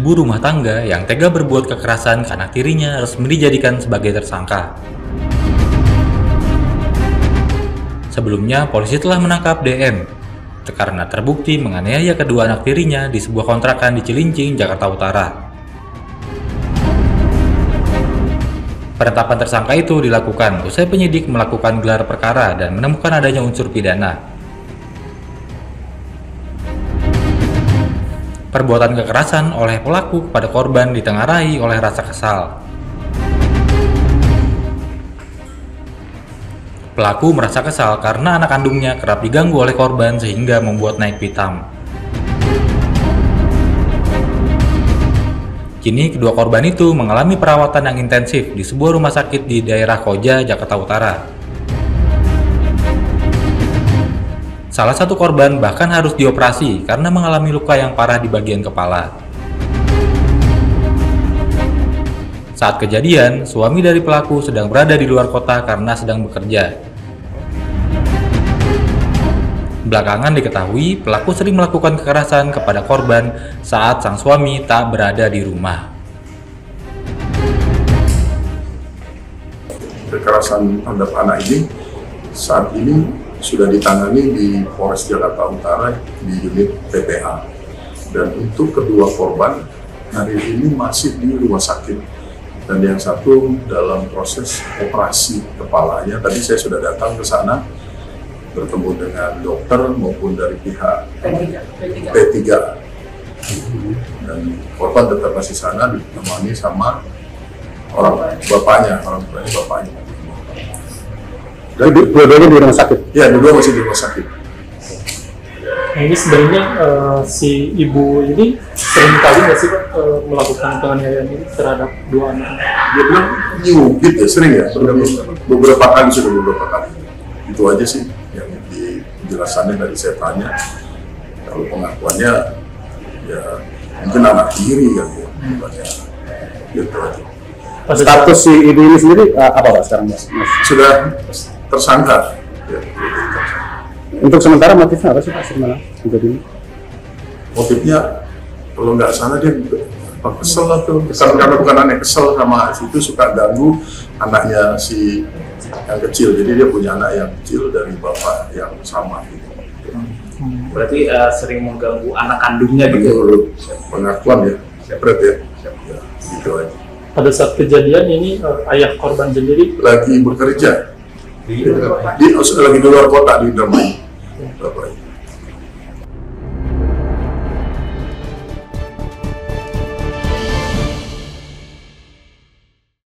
ibu rumah tangga yang tega berbuat kekerasan ke anak tirinya resmi dijadikan sebagai tersangka. Sebelumnya, polisi telah menangkap DM karena terbukti menganiaya kedua anak tirinya di sebuah kontrakan di Cilincing, Jakarta Utara. Penetapan tersangka itu dilakukan usai penyidik melakukan gelar perkara dan menemukan adanya unsur pidana. Perbuatan kekerasan oleh pelaku kepada korban ditengarai oleh rasa kesal. Pelaku merasa kesal karena anak kandungnya kerap diganggu oleh korban sehingga membuat naik pitam. Kini kedua korban itu mengalami perawatan yang intensif di sebuah rumah sakit di daerah Koja, Jakarta Utara. Salah satu korban bahkan harus dioperasi karena mengalami luka yang parah di bagian kepala. Saat kejadian, suami dari pelaku sedang berada di luar kota karena sedang bekerja. Belakangan diketahui pelaku sering melakukan kekerasan kepada korban saat sang suami tak berada di rumah. Kekerasan terhadap anak ini saat ini sudah ditangani di Polres Jakarta Utara di unit PPA, dan untuk kedua korban hari ini masih di rumah sakit dan yang satu dalam proses operasi kepalanya. Tadi saya sudah datang ke sana bertemu dengan dokter maupun dari pihak P3 dan korban tetap masih sana ditemani sama orang bapaknya. Dan dua-duanya di rumah sakit? Ya, dua masih di rumah sakit. Nah, ini sebenarnya si ibu ini sering kali nggak sih Pak melakukan penganiayaan ini terhadap dua anak? Dia bilang nyubit ya, sering ya, beberapa kali. Itu aja sih yang di penjelasannya dari saya tanya. Kalau pengakuannya ya mungkin anak tiri kan ya, gitu aja. Status si ibu ini sendiri apa Pak sekarang Mas? Sudah tersangka. Ya, untuk sementara motifnya apa sih Pak sebenarnya untuk ini? motifnya kalau nggak salah dia kesel atau karena bukan aneh, kesel sama itu suka ganggu anaknya si yang kecil, jadi dia punya anak yang kecil dari bapak yang sama gitu. Berarti sering mengganggu anak kandungnya gitu. Menurut pengakuan ya, separate ya, gitu aja. Pada saat kejadian ini ayah korban sendiri Lagi bekerja lagi di luar kota di Indramayu.